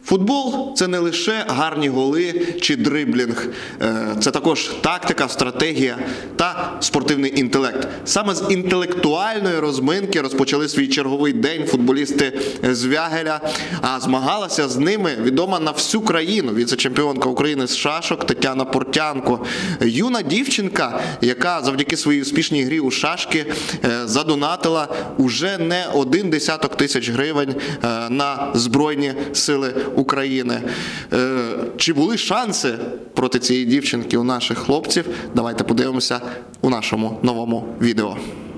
Футбол – це не лише гарні голи чи дриблінг, це також тактика, стратегія та спортивний інтелект. Саме з інтелектуальної розминки розпочали свій черговий день футболісти з Вягеля, а змагалася з ними відома на всю країну віце-чемпіонка України з шашок Тетяна Портянко. Юна дівчинка, яка завдяки своїй успішній грі у шашки задонатила уже не 1 тисяч гривень на Збройні Сили України. Чи були шанси проти цієї дівчинки у наших хлопців? Давайте подивимося у нашому новому відео.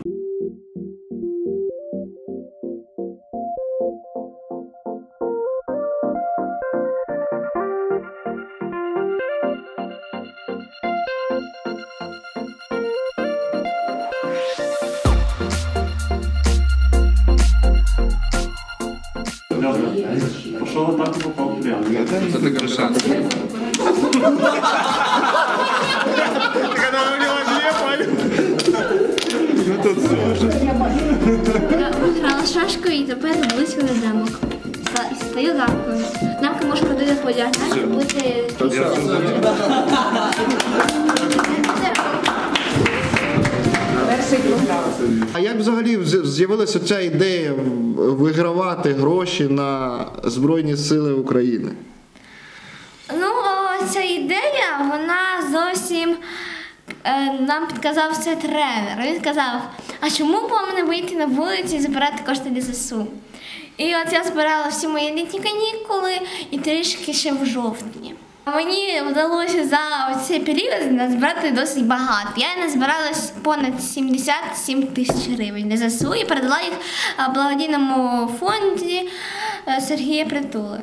Пошел вот так и попал прямо. Это крышат. Когда у него две, ну тут все уже. Я грала шашкою і тепер близько до дамок. Стою лапкою. Дамка може ходити по діагоналі, бути... А як взагалі з'явилася ця ідея вигравати гроші на Збройні Сили України? Ну, ця ідея, вона зовсім нам підказав це тренер. Він сказав, а чому б вам не вийти на вулицю і збирати кошти для ЗСУ? І от я збирала всі мої літні канікули і трішки ще в жовтні. Мені вдалося за цей період назбирати досить багато. Я назбирала понад 77 тисяч гривень для ЗСУ і передала їх благодійному фонді Сергія Притули.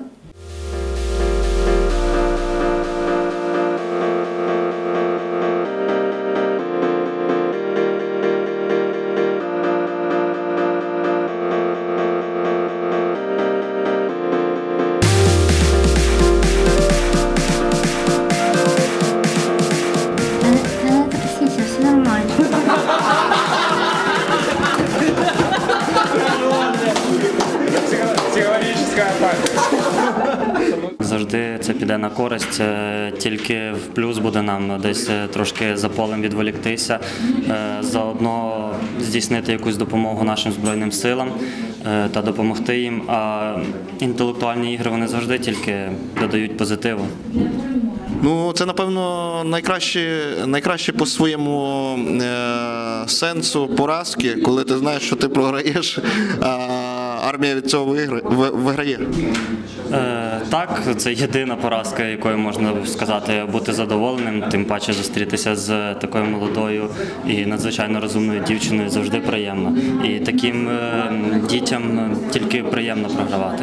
Завжди це піде на користь, тільки в плюс буде нам десь трошки за полем відволіктися, заодно здійснити якусь допомогу нашим Збройним силам та допомогти їм, а інтелектуальні ігри вони завжди тільки додають позитиву. Ну, це, напевно, найкраще по своєму сенсу поразки, коли ти знаєш, що ти програєш, а армія від цього виграє. Так, це єдина поразка, якою можна сказати бути задоволеним, тим паче зустрітися з такою молодою і надзвичайно розумною дівчиною завжди приємно. І таким дітям тільки приємно програвати.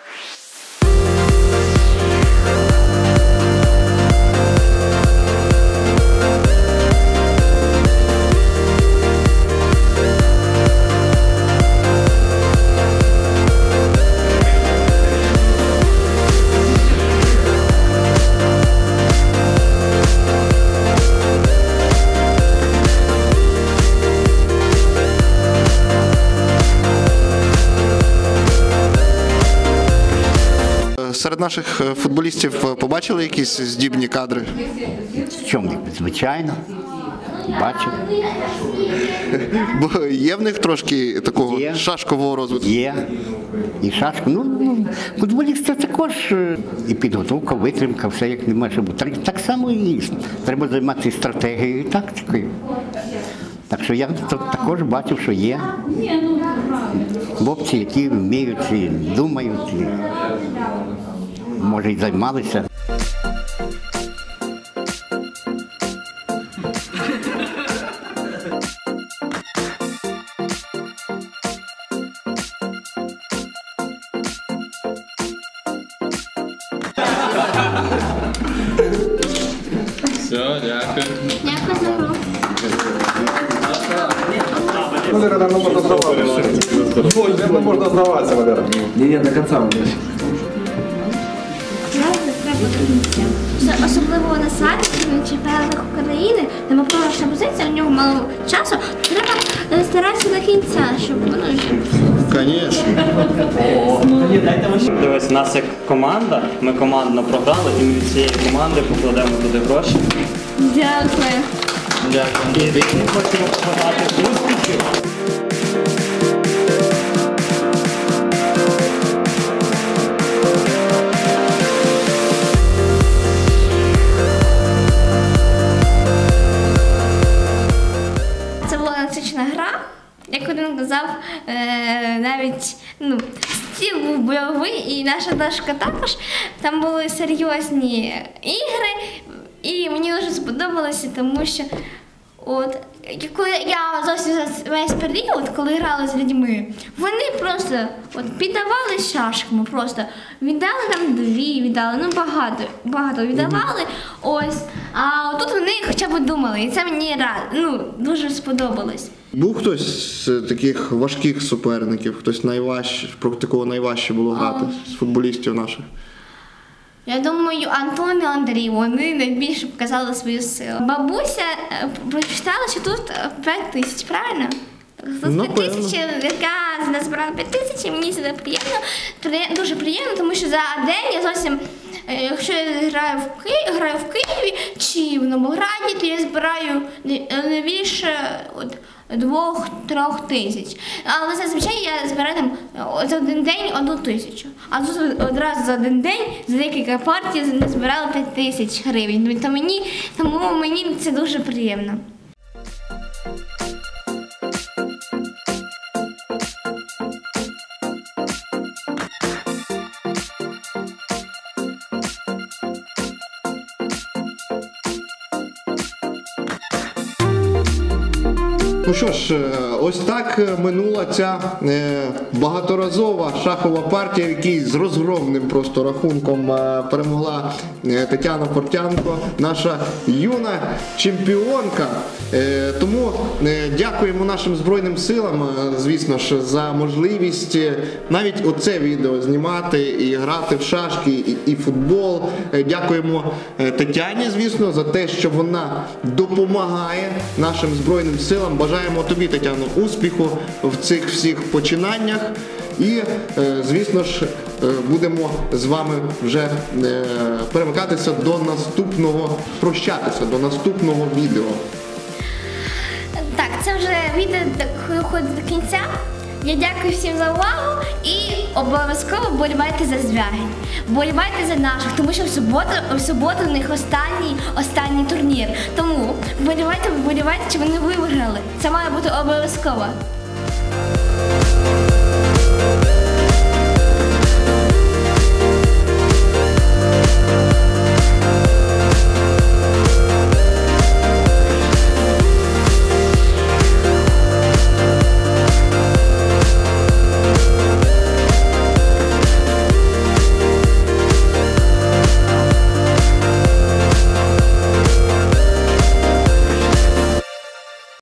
Серед наших футболістів побачили якісь здібні кадри? Чому? Звичайно. Бачу. Бо є в них трошки такого Є. шашкового розвитку? Є. І шашку. Ну, футболіст це також і підготовка, витримка, все як не має бути. Так само і треба займатися стратегією і тактикою. Так що я також бачив, що є хлопці, які вміють і думають, і може й займалися. Все, дякую. Дякую за гру. Валера, наверное, можно сдаваться. Наверное, можно сдаваться, Валера. Не, до конца у меня. Треба до кінця. особливо на сайті на чемпіонатах України, де ми хороша позиція, у нього мало часу, треба старатися до кінця, щоб воно... Конечно. Дивись, у нас як команда, ми командно програли, і ми від цієї команди покладемо туди гроші. Дякую. Дякую. І ми хочемо побажати успіхів. Це була насичена гра. Як один казав, навіть стіл був бойовий, і наша дошка також. Там були серйозні ігри, і мені дуже сподобалося, тому що коли я зовсім за весь період, коли грала з людьми, вони просто піддавали шашками, просто віддали нам 2, віддали, багато віддавали, а тут вони хоча б думали, і це мені дуже сподобалось. Був хтось з таких важких суперників, хтось найважчий, проти кого найважче було грати з футболістів наших? Я думаю, Антон і Андрій, вони найбільше показали свою силу. Бабуся прочитала, що тут 5 тисяч, правильно? Тут 5 тисяч, яка назбирала 5 тисяч, і мені це приємно, дуже приємно, тому що за день я зовсім, якщо я граю в Києві чи в Новограді, то я збираю не більше 2-3 тисяч. Але зазвичай я збираю за один день 1 тисячу. А тут одразу за один день, за декілька партій назбирала 5 тисяч гривень. Тому мені це дуже приємно. Ну що ж, ось так минула ця багаторазова шахова партія, в якій з розгромним просто рахунком перемогла Тетяна Портянко, наша юна чемпіонка. Тому дякуємо нашим Збройним силам, звісно ж, за можливість навіть оце відео знімати і грати в шашки, і футбол. Дякуємо Тетяні, звісно, за те, що вона допомагає нашим Збройним силам. Бажаємо тобі, Тетяно, успіху в цих всіх починаннях. І, звісно ж, будемо з вами вже перемикатися до наступного, прощатися до наступного відео. Так, це вже відео доходить до кінця. Я дякую всім за увагу і обов'язково вболівайте за Звягель. Вболівайте за наших, тому що в суботу у них останній турнір. Тому вболівайте, щоб вони виграли. Це має бути обов'язково.